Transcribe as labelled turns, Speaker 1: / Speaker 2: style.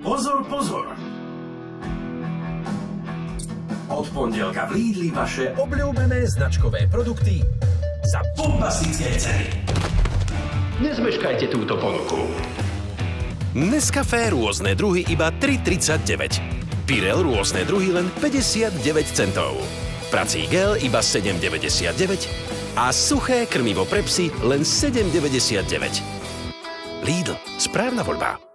Speaker 1: Pozor, pozor! Od pondelka v Lidli vaše obľúbené značkové produkty za bombastické ceny. Nezmeškajte túto ponuku. Nescafé rôzne druhy iba 3,39. Pyrel rôzne druhy len 59 centov. Prací gel iba 7,99 a suché krmivo pre psy len 7,99. Lidl, správna voľba.